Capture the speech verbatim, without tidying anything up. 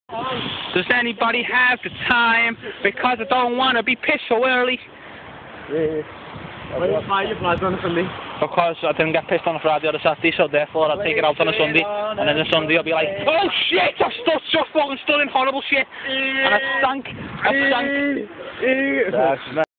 Does anybody have the time? Because I don't want to be pissed so early. Yeah. Why are you vlogging on a Sunday? Because I didn't get pissed on a Friday or a Saturday, so therefore I'll take it out on a Sunday, and then the Sunday I'll be like, oh shit, I stood just fucking stood in horrible shit, and I stank, I stank. That's